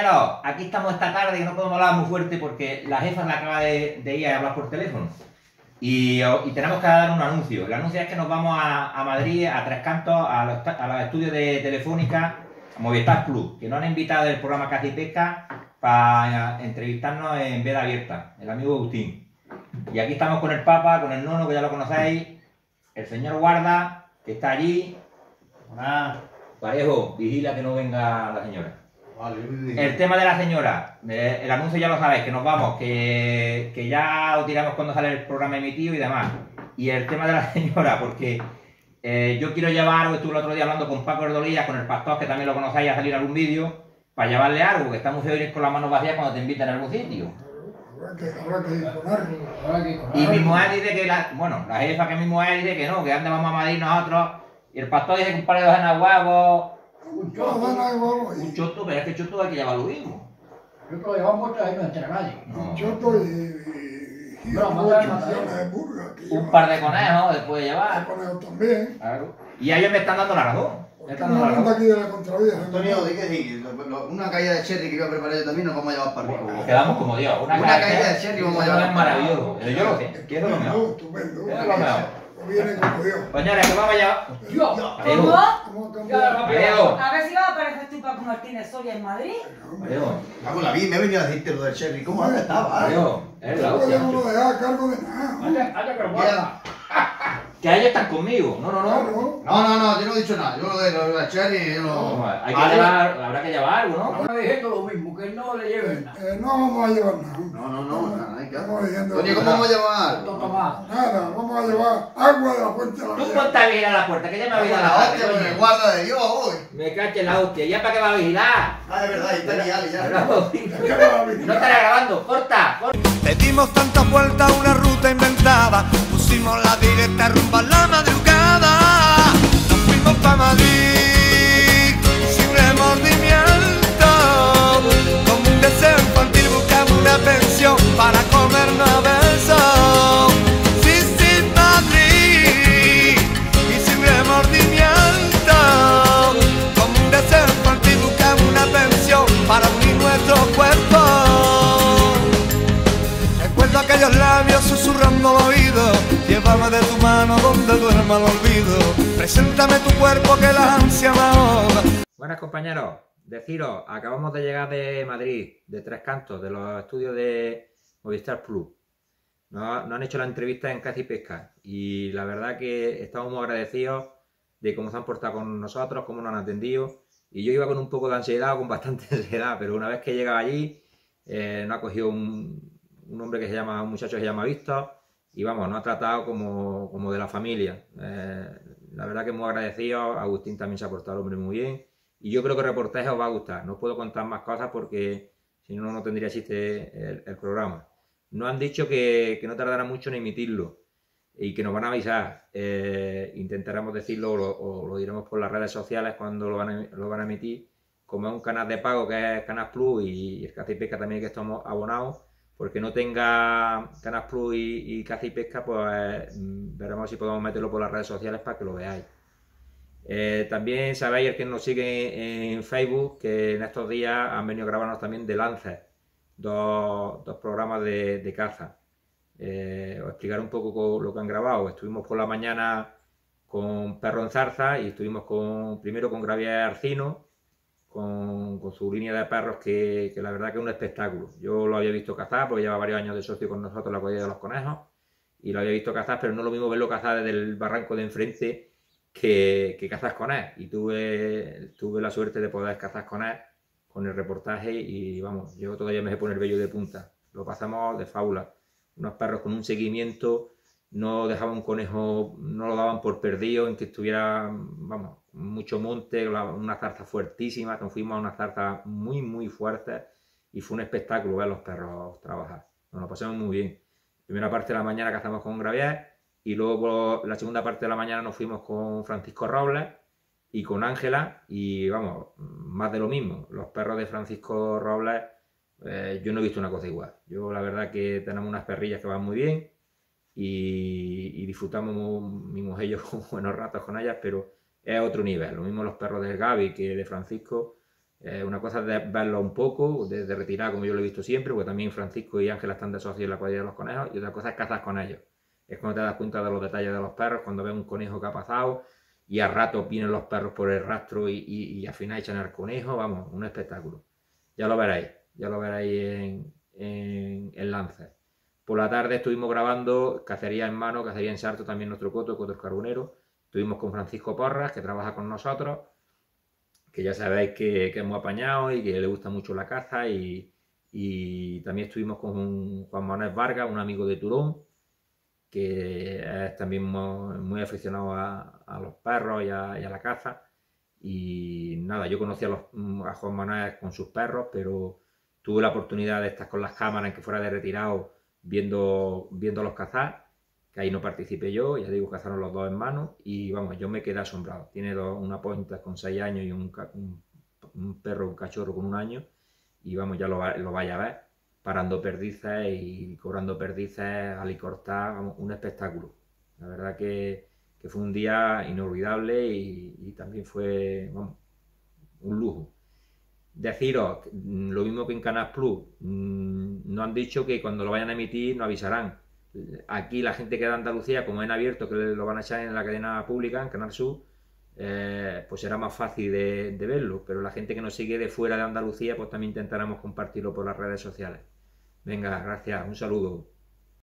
compañeros, aquí estamos esta tarde y no podemos hablar muy fuerte porque la jefa me acaba de ir a hablar por teléfono. Y tenemos que dar un anuncio. El anuncio es que nos vamos a Madrid, a Tres Cantos, a los estudios de Telefónica, a Movistar Plus, que nos han invitado del programa Caza y Pesca para entrevistarnos en veda abierta, el amigo Agustín. Y aquí estamos con el Papa, con el Nono, que ya lo conocéis, el señor Guarda, que está allí. Hola. Parejo, vigila que no venga la señora. Vale, El tema de la señora, el anuncio ya lo sabéis, que nos vamos, que ya lo tiramos cuando sale el programa emitido y demás. Y el tema de la señora, porque yo quiero llevar algo, estuve el otro día hablando con Paco Ordolías, con el pastor, que también lo conocéis, a salir algún vídeo, para llevarle algo, que está muy feo ir con las manos vacías cuando te invitan a algún sitio. Y mi mujer dice que, la jefa que mi mujer dice que no, que antes vamos a Madrid nosotros, y el pastor dice que un par de docenas de huevos. Un choto, pero es que el choto hay que llevarlo mismo. Yo te lo llevamos mucho ahí no entera nadie. Un choto y 8 millones de burgas. Un par de conejos se puede llevar. Conejos también. Claro. Y a ellos me están dando la razón. Estamos aquí de la contravía. Antonio, di que sí, una caída de cherry que iba a preparar yo también nos vamos a llevar para arriba. Nos quedamos como Dios. Una caída de cherry vamos a llevar. Es maravilloso. Yo lo sé. Quiero lo mejor. Estupendo. Quiero lo mejor. Viene como Dios. Señores, que vamos a llevar. ¿Cómo? ¿Cómo cambiar? A ver si va a aparecer tú Paco Martínez Soria en Madrid. Vamos, la vi, me he venido a decirte lo del cherry. ¿Cómo estaba? Es la No hostia. podemos dejar a cargo de nada. Que ellos están conmigo. No. Claro. No, yo no he dicho nada. Yo lo del cherry, yo no. Hay que llevar, habrá que llevar algo, ¿no? Ahora diciendo lo mismo, que no le lleven nada. No vamos a llevar nada. No, nada, hay que. Estamos diciendo Antonio, ¿cómo vamos a llevar? Tomás. nada. Vamos a llevar agua de la fuente de la Tú vida. ponte a vigilar la puerta, que ya me ha vigilar La la hostia, puerta. me guarda de Dios hoy. Me caché la hostia. ¿Ya para qué va a vigilar? Ah, de verdad, ahí está ya. No estará grabando. Corta. Le dimos tantas vueltas a una ruta inventada, pusimos la directa rumbo a la madrugada. Nos fuimos pa' Madrid sin remordimiento, como un deseo infantil buscamos una pensión para comernos a besos. Sí, Madrid, y sin remordimiento, como un deseo infantil buscamos una pensión para unir nuestros cuerpos. Recuerdo aquellos labios susurrando al oído, llévame de tu mano donde duerma el olvido, preséntame tu cuerpo que la ansia me ahoga. Buenas compañeros, deciros, acabamos de llegar de Madrid, de Tres Cantos, de los estudios de Movistar Plus. Nos han hecho la entrevista en Caza y Pesca y la verdad que estamos muy agradecidos de cómo se han portado con nosotros, cómo nos han atendido. Y yo iba con un poco de ansiedad, con bastante ansiedad, pero una vez que llegaba allí, nos ha cogido un hombre que se llama, un muchacho que se llama Víctor, y vamos, nos ha tratado como de la familia. La verdad que muy agradecido, Agustín también se ha portado el hombre muy bien, y yo creo que el reportaje os va a gustar. No os puedo contar más cosas porque si no, no tendría chiste el programa. Nos han dicho que no tardará mucho en emitirlo y que nos van a avisar. Intentaremos decirlo o lo diremos por las redes sociales cuando lo van a emitir. Como es un canal de pago que es Canal Plus y el Caza y Pesca también que estamos abonados, porque no tenga Canal Plus y Caza y Pesca, pues veremos si podemos meterlo por las redes sociales para que lo veáis. También sabéis, el que nos sigue en Facebook, que en estos días han venido a grabarnos también de Lancer, dos programas de caza. Os explicaré un poco lo que han grabado. Estuvimos por la mañana con Perro en Zarza y estuvimos primero con Javier Arcino, con su línea de perros que la verdad que es un espectáculo. Yo lo había visto cazar porque lleva varios años de socio con nosotros en la Cuadrilla de los Conejos y lo había visto cazar, pero no es lo mismo verlo cazar desde el barranco de enfrente que cazar con él. Y tuve la suerte de poder cazar con él, con el reportaje y vamos, yo todavía me sé poner vello de punta. Lo pasamos de fábula. Unos perros con un seguimiento, no dejaban un conejo, no lo daban por perdido, en que estuviera, vamos, mucho monte, una zarza fuertísima. Nos fuimos a una zarza muy fuerte y fue un espectáculo ver los perros trabajar. Nos lo pasamos muy bien. Primera parte de la mañana cazamos con Gravier y luego la segunda parte de la mañana nos fuimos con Francisco Robles y con Ángela y vamos, más de lo mismo. Los perros de Francisco Robles, yo no he visto una cosa igual. Yo la verdad que tenemos unas perrillas que van muy bien y disfrutamos mi mujer y yo buenos ratos con ellas, pero es otro nivel. Lo mismo los perros de Gaby que de Francisco, Una cosa es de verlo un poco, de retirar como yo lo he visto siempre, porque también Francisco y Ángela están de socios en la cuadrilla de los conejos, y otra cosa es cazar con ellos. Es cuando te das cuenta de los detalles de los perros, cuando ves un conejo que ha pasado y a rato vienen los perros por el rastro y al final echan al conejo, vamos, un espectáculo. Ya lo veréis en Lances. Por la tarde estuvimos grabando cacería en mano, cacería en sarto, también nuestro Coto el Carbonero. Estuvimos con Francisco Porras, que trabaja con nosotros, que ya sabéis que es muy apañado y que le gusta mucho la caza, y también estuvimos con Juan Manuel Vargas, un amigo de Turón, que es también muy aficionado a los perros y a la caza. Y nada, yo conocí a Juan Manuel con sus perros, pero tuve la oportunidad de estar con las cámaras en que fuera de retirado viéndolos cazar, que ahí no participé yo, ya digo, cazaron los dos en mano, y vamos, yo me quedé asombrado. Tiene una pointer con 6 años y un perro, un cachorro con 1 año, y vamos, ya lo vaya a ver, parando perdices y cobrando perdices al y cortar, vamos, un espectáculo. La verdad que fue un día inolvidable y también fue, vamos, un lujo. Deciros, lo mismo que en Canal Plus, nos han dicho que cuando lo vayan a emitir nos avisarán. Aquí la gente que de Andalucía, como en abierto, que lo van a echar en la cadena pública, en Canal Sur, pues será más fácil de verlo, pero la gente que nos sigue de fuera de Andalucía, pues también intentaremos compartirlo por las redes sociales. Venga, gracias, un saludo.